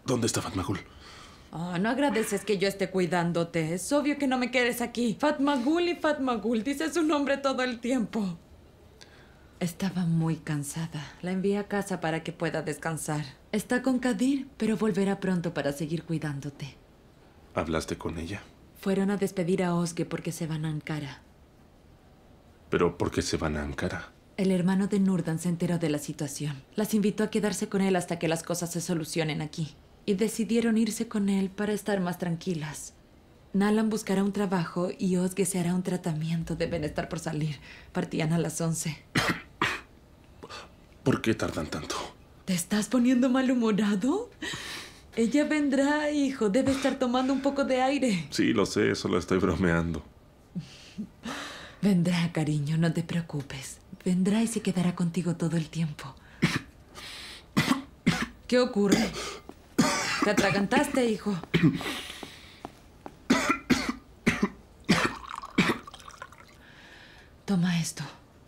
¿Dónde está Fatmagul? Oh, no agradeces que yo esté cuidándote. Es obvio que no me quieres aquí. Fatmagul y Fatmagul. Dice su nombre todo el tiempo. Estaba muy cansada. La envié a casa para que pueda descansar. Está con Kadir, pero volverá pronto para seguir cuidándote. ¿Hablaste con ella? Fueron a despedir a Özge porque se van a Ankara. ¿Pero por qué se van a Ankara? El hermano de Nurdan se enteró de la situación. Las invitó a quedarse con él hasta que las cosas se solucionen aquí. Y decidieron irse con él para estar más tranquilas. Nalan buscará un trabajo y Özge se hará un tratamiento. Deben estar por salir. Partían a las 11. ¿Por qué tardan tanto? ¿Te estás poniendo malhumorado? Ella vendrá, hijo. Debe estar tomando un poco de aire. Sí, lo sé, solo estoy bromeando. Vendrá, cariño, no te preocupes. Vendrá y se quedará contigo todo el tiempo. ¿Qué ocurre? ¿Te atragantaste, hijo? Toma esto.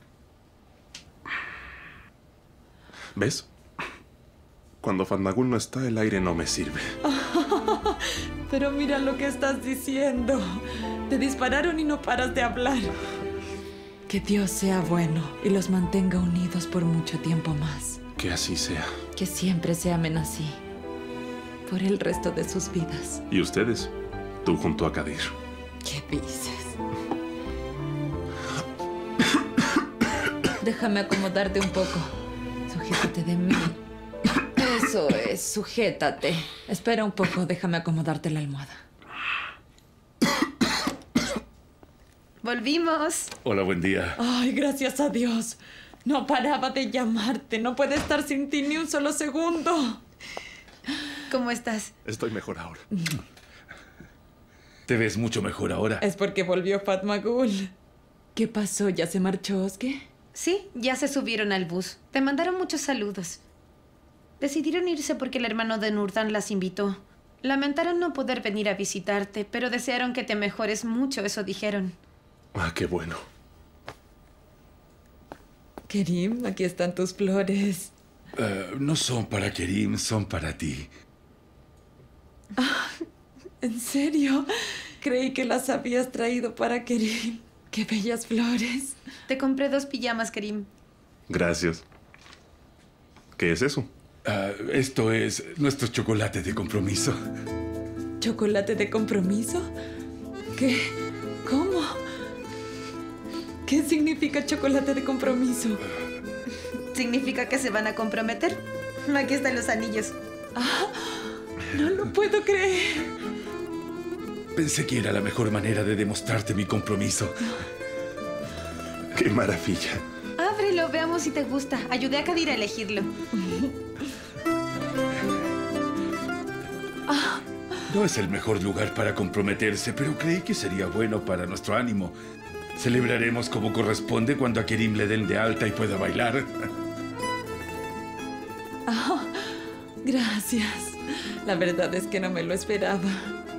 ¿Ves? Cuando Fatmagul no está, el aire no me sirve. Pero mira lo que estás diciendo. Te dispararon y no paras de hablar. Que Dios sea bueno y los mantenga unidos por mucho tiempo más. Que así sea. Que siempre se amen así. Por el resto de sus vidas. ¿Y ustedes? Tú junto a Kadir. ¿Qué dices? Déjame acomodarte un poco. Sujétate de mí. Eso es, sujétate. Espera un poco, déjame acomodarte la almohada. Volvimos. Hola, buen día. Ay, gracias a Dios. No paraba de llamarte. No puedo estar sin ti ni un solo segundo. ¿Cómo estás? Estoy mejor ahora. Te ves mucho mejor ahora. Es porque volvió Fatmagul. ¿Qué pasó? ¿Ya se marchó Özge? Sí, ya se subieron al bus. Te mandaron muchos saludos. Decidieron irse porque el hermano de Nurdan las invitó. Lamentaron no poder venir a visitarte, pero desearon que te mejores mucho, eso dijeron. Ah, qué bueno. Kerim, aquí están tus flores. No son para Kerim, son para ti. ¿En serio? Creí que las habías traído para Kerim. ¡Qué bellas flores! Te compré 2 pijamas, Kerim. Gracias. ¿Qué es eso? Esto es nuestro chocolate de compromiso. ¿Chocolate de compromiso? ¿Qué? ¿Cómo? ¿Qué significa chocolate de compromiso? ¿Significa que se van a comprometer? Aquí están los anillos. No lo puedo creer. Pensé que era la mejor manera de demostrarte mi compromiso. ¡Qué maravilla! Ábrelo, veamos si te gusta. Ayudé a Kadir a elegirlo. No es el mejor lugar para comprometerse, pero creí que sería bueno para nuestro ánimo. Celebraremos como corresponde cuando a Kerim le den de alta y pueda bailar. Gracias. La verdad es que no me lo esperaba.